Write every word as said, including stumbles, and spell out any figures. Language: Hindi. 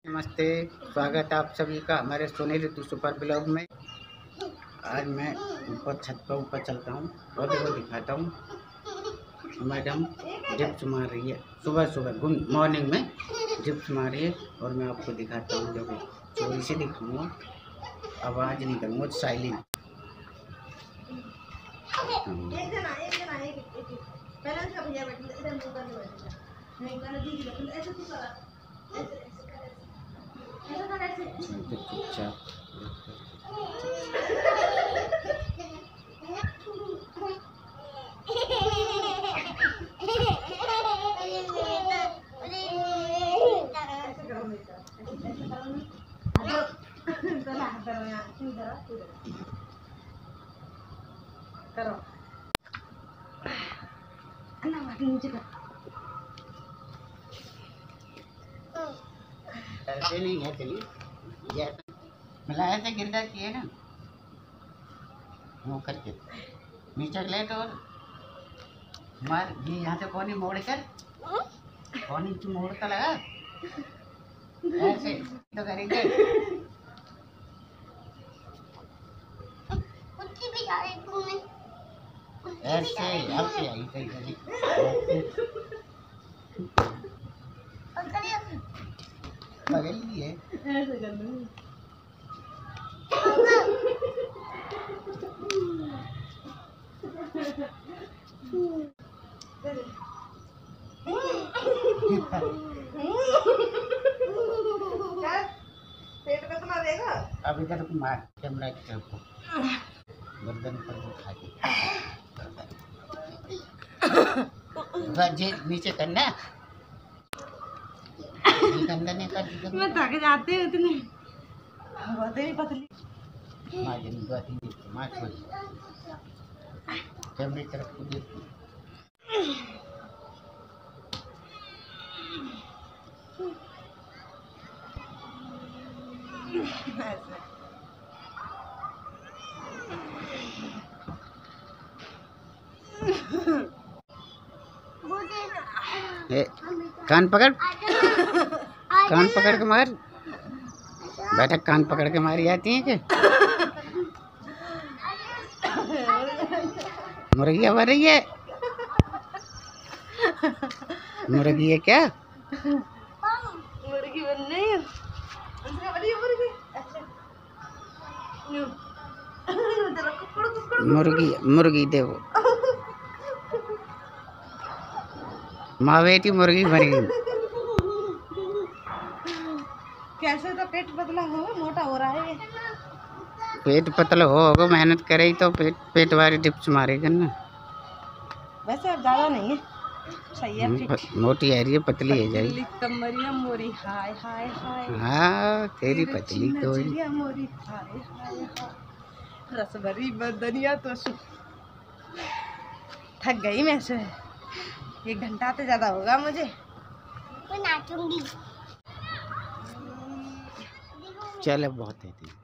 नमस्ते, स्वागत है आप सभी का हमारे सोनी ऋतु सुपर ब्लॉग में। आज मैं ऊपर छत पर ऊपर चलता हूँ और देखो दिखाता हूँ। मैडम डिप्स मार रही है, सुबह सुबह गुड मॉर्निंग में डिप्स मार रही है और मैं आपको दिखाता हूँ। देखो चोरी से दिखाऊँगा, आवाज़ नहीं करूँगा, साइलेंट। चुपचाप करो ऐसे नहीं है, चलिए मिला ऐसे गिर जाती है ना, वो करके नीचे ले तो मार ये यहाँ से कोनी मोड़ कर कोनी तू मोड़ता लगा ऐसे तो करेंगे। ऐसे ऐसे आई सही सही पगल ही है ऐसे कर दूँ। पेट में तो देगा अब इधर मार कैमरा की तरफ गर्दन पर उठा के नीचे करना करना नहीं कर मैं थक जाती हूँ इतनी बहुत ही पतली मार जनी बात ही मार छोड़ कैमरे तरफ को देख ए, कान पकड़ कान पकड़ के मार बेटा, कान पकड़ के मारी जाती है कि मुर्गी मर रही है, मुर्गी है क्या, मुर्गी बन रही है मुर्गी मुर्गी देखो माँ बेटी मुर्गी मर गई। कैसे तो पेट पतला हो मोटा हो रहा है, पेट पतला हो होगा मेहनत करे तो पेट पेट वाली डिप्स मारेगा ना। वैसे अब ज्यादा नहीं है, सही है, मोटी है रही है, पतली है जाएगी कमरिया मोरी हाय हाय हाय। हाँ तेरी पतली तो मोरी हाय हाय हाय रस भरी बदनिया तो थक गई मैं से, एक घंटा तो ज्यादा होगा मुझे। नाचूंगी चलो बहुत है।